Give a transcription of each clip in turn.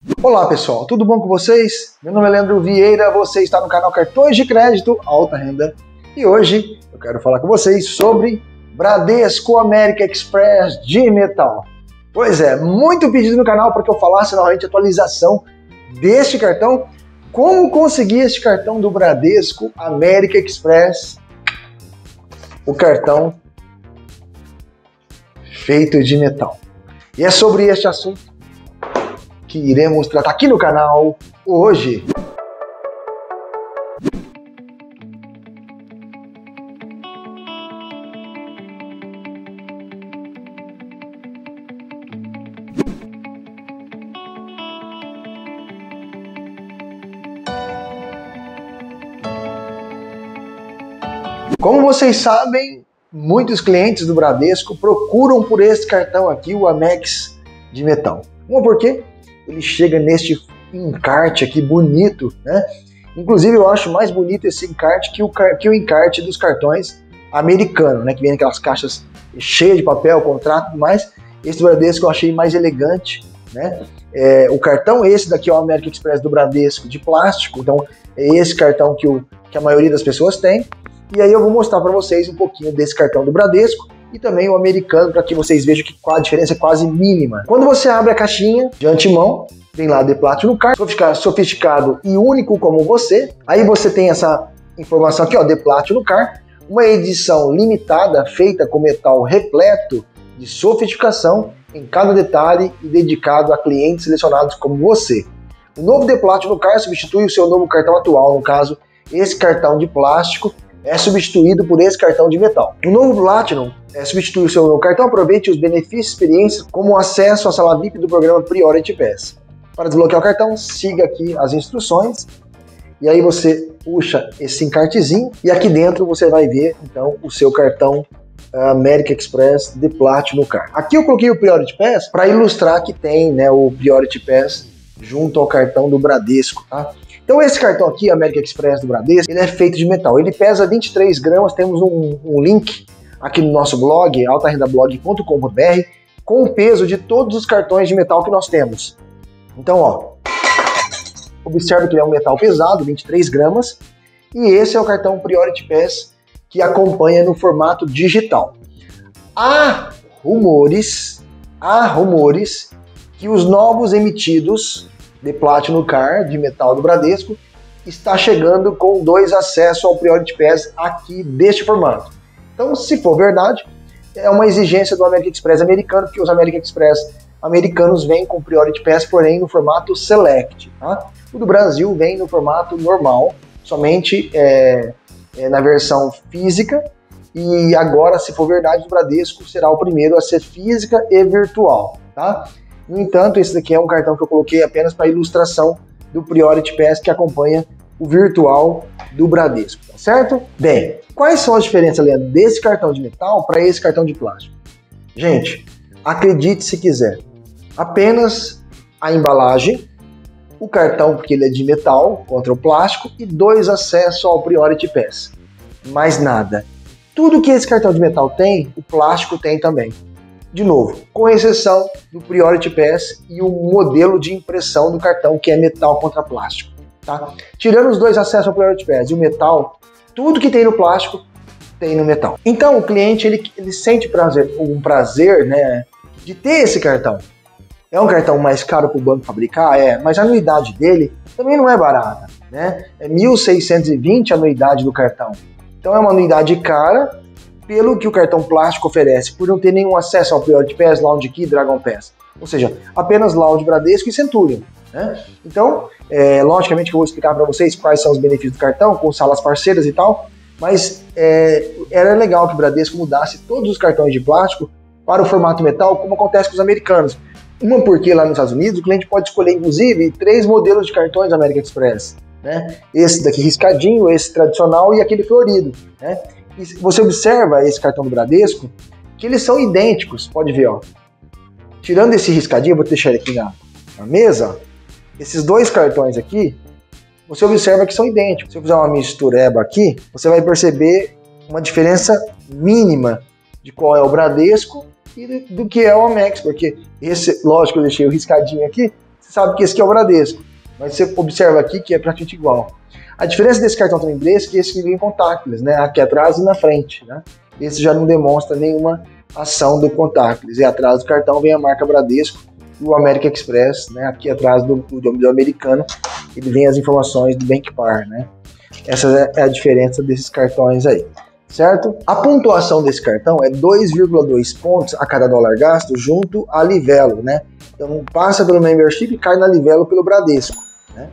Olá pessoal, tudo bom com vocês? Meu nome é Leandro Vieira, você está no canal Cartões de Crédito Alta Renda e hoje eu quero falar com vocês sobre Bradesco American Express de metal. Pois é, muito pedido no canal para que eu falasse novamente a atualização deste cartão, como conseguir este cartão do Bradesco American Express, o cartão feito de metal. E é sobre este assunto que iremos tratar aqui no canal hoje. Como vocês sabem, muitos clientes do Bradesco procuram por esse cartão aqui, o Amex de metal. Por quê? Ele chega neste encarte aqui bonito, né? Inclusive eu acho mais bonito esse encarte que o encarte dos cartões americanos, né? Que vem aquelas caixas cheias de papel, contrato e tudo mais. Esse do Bradesco eu achei mais elegante, né? O cartão, esse daqui é o American Express do Bradesco de plástico, então é esse cartão que a maioria das pessoas tem. E aí eu vou mostrar para vocês um pouquinho desse cartão do Bradesco e também o americano, para que vocês vejam que a diferença é quase mínima. Quando você abre a caixinha de antemão, vem lá The Platinum Card, sofisticado e único como você. Aí você tem essa informação aqui, ó, The Platinum Card, uma edição limitada feita com metal repleto de sofisticação em cada detalhe e dedicado a clientes selecionados como você. O novo The Platinum Card substitui o seu novo cartão atual, no caso, esse cartão de plástico é substituído por esse cartão de metal. O novo Platinum substitui o seu novo cartão. Aproveite os benefícios e experiências como acesso à sala VIP do programa Priority Pass. Para desbloquear o cartão, siga aqui as instruções e aí você puxa esse encartezinho e aqui dentro você vai ver então o seu cartão American Express de Platinum Card. Aqui eu coloquei o Priority Pass para ilustrar que tem, né, o Priority Pass junto ao cartão do Bradesco, tá? Então esse cartão aqui, American Express do Bradesco, ele é feito de metal. Ele pesa 23 gramas, temos um link aqui no nosso blog, altarendablog.com.br, com o peso de todos os cartões de metal que nós temos. Então, ó, observe que ele é um metal pesado, 23 gramas, e esse é o cartão Priority Pass que acompanha no formato digital. Há rumores que os novos emitidos de Platinum Card de metal do Bradesco está chegando com 2 acessos ao Priority Pass aqui deste formato. Então, se for verdade, é uma exigência do American Express americano, porque os American Express americanos vêm com Priority Pass, porém no formato Select. Tá? O do Brasil vem no formato normal, somente na versão física, e agora, se for verdade, o Bradesco será o primeiro a ser física e virtual. Tá? No entanto, esse daqui é um cartão que eu coloquei apenas para ilustração do Priority Pass que acompanha o virtual do Bradesco, tá certo? Bem, quais são as diferenças, Leandro, desse cartão de metal para esse cartão de plástico? Gente, acredite se quiser, apenas a embalagem, o cartão porque ele é de metal contra o plástico e 2 acessos ao Priority Pass. Mais nada. Tudo que esse cartão de metal tem, o plástico tem também. De novo, com exceção do Priority Pass e o modelo de impressão do cartão, que é metal contra plástico. Tá? Tirando os 2 acessos ao Priority Pass e o metal, tudo que tem no plástico tem no metal. Então o cliente ele sente um prazer, né, de ter esse cartão. É um cartão mais caro para o banco fabricar? Mas a anuidade dele também não é barata. Né? É R$ 1.620 a anuidade do cartão. Então é uma anuidade cara, pelo que o cartão plástico oferece, por não ter nenhum acesso ao Priority Pass, Lounge Key, Dragon Pass. Ou seja, apenas Lounge, Bradesco e Centurion. Né? Então, logicamente que eu vou explicar para vocês quais são os benefícios do cartão, com salas parceiras e tal, mas era legal que o Bradesco mudasse todos os cartões de plástico para o formato metal, como acontece com os americanos. Porque lá nos Estados Unidos o cliente pode escolher, inclusive, 3 modelos de cartões American Express. Né? Esse daqui riscadinho, esse tradicional e aquele florido. Né? E você observa esse cartão do Bradesco, que eles são idênticos, pode ver, ó. Tirando esse riscadinho, eu vou deixar ele aqui na mesa, esses 2 cartões aqui, você observa que são idênticos. Se eu fizer uma mistureba aqui, você vai perceber uma diferença mínima de qual é o Bradesco e do que é o Amex, porque esse, lógico, eu deixei o riscadinho aqui, você sabe que esse aqui é o Bradesco, mas você observa aqui que é praticamente igual. A diferença desse cartão também Bradesco é que esse vem contactless, né? Aqui atrás e na frente, né? Esse já não demonstra nenhuma ação do contactless. E atrás do cartão vem a marca Bradesco e o American Express, né? Aqui atrás do americano, ele vem as informações do BankPar, né? Essa é a diferença desses cartões aí, certo? A pontuação desse cartão é 2,2 pontos a cada dólar gasto junto à Livelo, né? Então passa pelo membership e cai na Livelo pelo Bradesco, né?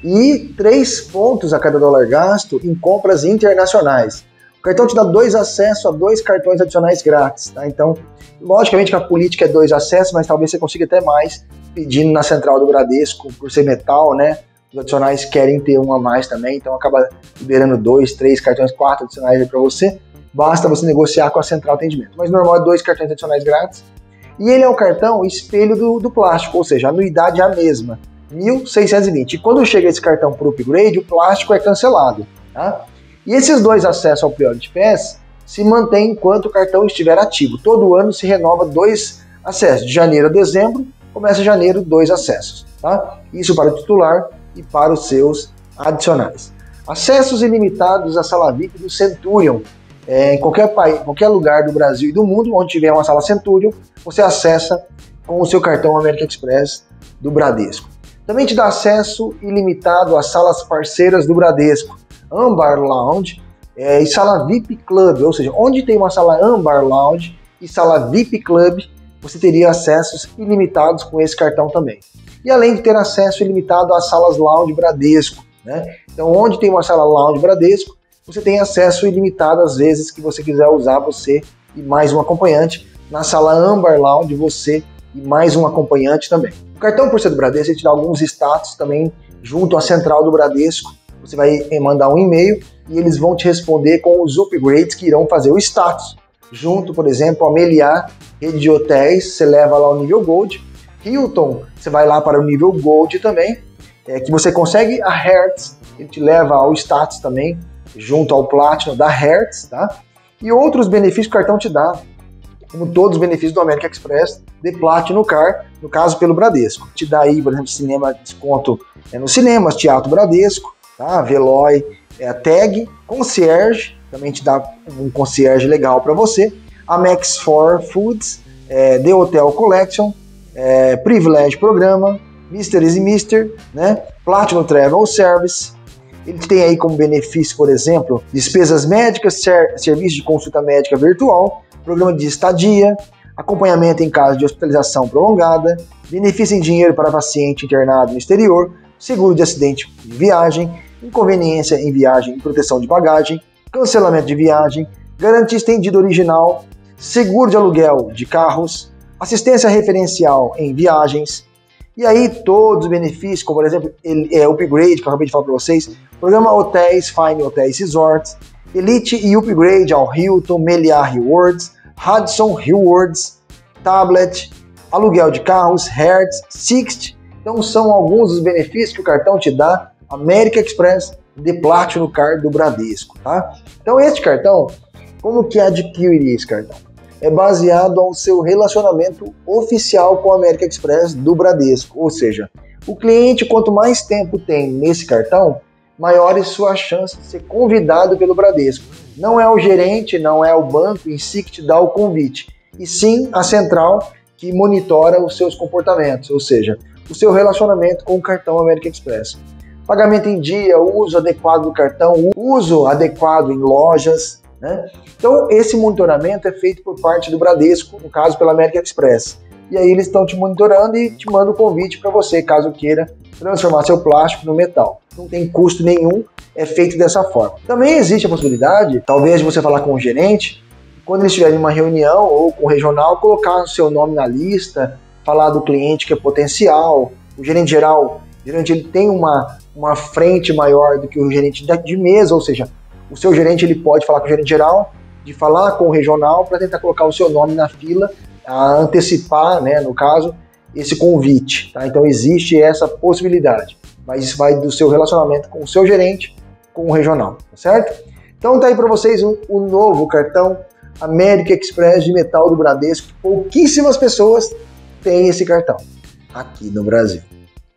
E 3 pontos a cada dólar gasto em compras internacionais. O cartão te dá 2 acessos a 2 cartões adicionais grátis, tá? Então, logicamente que a política é 2 acessos, mas talvez você consiga até mais pedindo na central do Bradesco, por ser metal, né? Os adicionais querem ter um a mais também, então acaba liberando 2, 3 cartões, 4 adicionais para você. Basta você negociar com a central de atendimento. Mas normal é 2 cartões adicionais grátis. E ele é um cartão espelho do plástico, ou seja, a anuidade é a mesma, 1.620. E quando chega esse cartão para o upgrade, o plástico é cancelado, tá? E esses 2 acessos ao Priority Pass se mantêm enquanto o cartão estiver ativo. Todo ano se renova 2 acessos. De janeiro a dezembro, começa janeiro 2 acessos, tá? Isso para o titular e para os seus adicionais. Acessos ilimitados à sala VIP do Centurion. Em qualquer país, qualquer lugar do Brasil e do mundo onde tiver uma sala Centurion, você acessa com o seu cartão American Express do Bradesco. Também te dá acesso ilimitado às salas parceiras do Bradesco, Ambar Lounge e sala VIP Club, ou seja, onde tem uma sala Ambar Lounge e sala VIP Club, você teria acessos ilimitados com esse cartão também. E além de ter acesso ilimitado às salas Lounge Bradesco, né? Então, onde tem uma sala Lounge Bradesco, você tem acesso ilimitado às vezes que você quiser usar você e mais um acompanhante. Na sala Ambar Lounge, você e mais um acompanhante também. O cartão, por ser do Bradesco, ele te dá alguns status também junto à central do Bradesco. Você vai mandar um e-mail e eles vão te responder com os upgrades que irão fazer o status. Junto, por exemplo, a Meliá, rede de hotéis, você leva lá o nível Gold. Hilton, você vai lá para o nível Gold também, que você consegue a Hertz, ele te leva ao status também, junto ao Platinum da Hertz, tá? E outros benefícios que o cartão te dá, como todos os benefícios do American Express, de Platinum Car, no caso pelo Bradesco. Te dá aí, por exemplo, cinema, desconto nos cinemas, Teatro Bradesco, tá? Veloy, a Tag, Concierge, também te dá um concierge legal para você. A Max 4 Foods, The Hotel Collection, Privilege Programa, Mr. Easy Mister, né? Platinum Travel Service. Ele tem aí como benefício, por exemplo, despesas médicas, serviço de consulta médica virtual, programa de estadia, acompanhamento em caso de hospitalização prolongada, benefício em dinheiro para paciente internado no exterior, seguro de acidente de viagem, inconveniência em viagem e proteção de bagagem, cancelamento de viagem, garantia estendida original, seguro de aluguel de carros, assistência referencial em viagens, e aí todos os benefícios, como por exemplo, upgrade, que eu acabei de falar para vocês, programa Hotéis, Fine Hotéis Resorts, Elite e Upgrade ao Hilton, Meliá Rewards, Hudson Rewards, Tablet, aluguel de carros, Hertz, Sixt. Então são alguns dos benefícios que o cartão te dá, American Express de Platinum Card do Bradesco, tá? Então este cartão, como que adquire esse cartão? É baseado ao seu relacionamento oficial com a American Express do Bradesco, ou seja, o cliente quanto mais tempo tem nesse cartão, maiores suas chances de ser convidado pelo Bradesco. Não é o gerente, não é o banco em si que te dá o convite, e sim a central que monitora os seus comportamentos, ou seja, o seu relacionamento com o cartão American Express. Pagamento em dia, uso adequado do cartão, uso adequado em lojas, né? Então esse monitoramento é feito por parte do Bradesco, no caso pela American Express. E aí eles estão te monitorando e te mandam o convite para você, caso queira transformar seu plástico no metal. Não tem custo nenhum, é feito dessa forma. Também existe a possibilidade, talvez, de você falar com o gerente, quando eles estiverem em uma reunião ou com o regional, colocar o seu nome na lista, falar do cliente que é potencial. O gerente geral, geralmente ele tem uma frente maior do que o gerente de mesa, ou seja, o seu gerente ele pode falar com o gerente geral, de falar com o regional para tentar colocar o seu nome na fila, a antecipar, né, no caso, esse convite, tá? Então existe essa possibilidade, mas isso vai do seu relacionamento com o seu gerente, com o regional, tá certo? Então tá aí para vocês o novo cartão American Express de metal do Bradesco. Pouquíssimas pessoas têm esse cartão aqui no Brasil.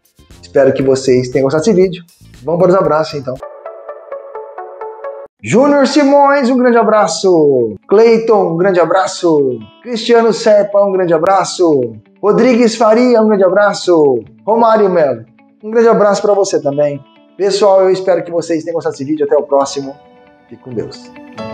Espero que vocês tenham gostado desse vídeo. Vamos para os abraços, então. Júnior Simões, um grande abraço. Cleiton, um grande abraço. Cristiano Serpa, um grande abraço. Rodrigues Faria, um grande abraço. Romário Melo, um grande abraço para você também. Pessoal, eu espero que vocês tenham gostado desse vídeo. Até o próximo. Fique com Deus.